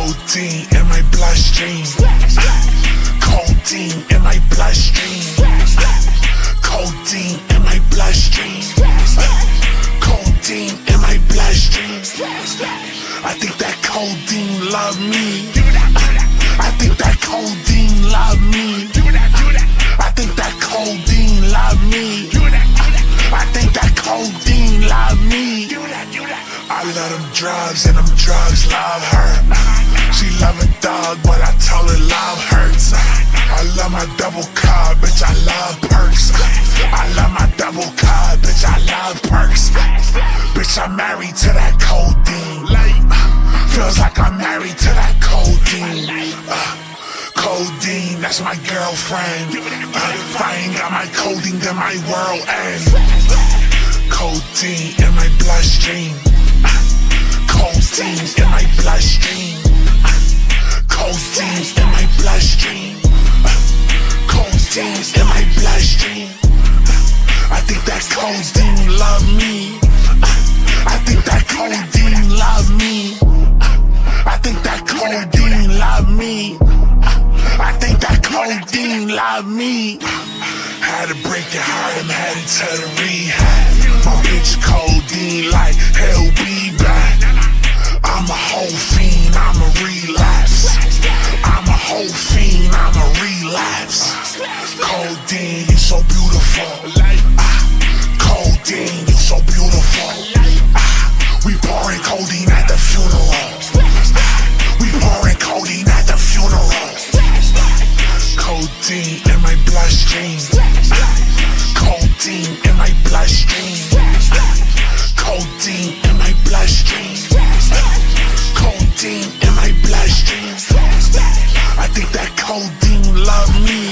Codeine in my bloodstream. Codeine in my bloodstream. Codeine in my bloodstream. Codeine in my bloodstream. I think that codeine love me. I think that codeine love me. I think that codeine love me. I think that codeine love me. I love them drugs and them drugs love her. She love a dog, but I tell her love hurts. I love my double cup, bitch, I love perks. I love my double cup, bitch, I love perks. Bitch, I'm married to that codeine. Feels like I'm married to that codeine. Codeine, that's my girlfriend. If I ain't got my codeine, then my world ends. Codeine in my bloodstream. Codeine in my bloodstream. Codeine in my bloodstream. Codeine in my bloodstream. I think that codeine love me. I think that codeine love me. I think that codeine love me. I think that codeine love me. Had to break your heart, I'm headed to the rehab. My bitch codeine like hell be back. I'm a whole fiend, I'm a relapse. I'm a whole fiend, I'm a relapse. Codeine, you so beautiful. Codeine, you so beautiful. We pouring codeine at the funeral. We pouring codeine at the funeral. Codeine in my bloodstream. Codeine in my bloodstream. Codeine in my bloodstream. Codeine in my bloodstream. I think that codeine love me.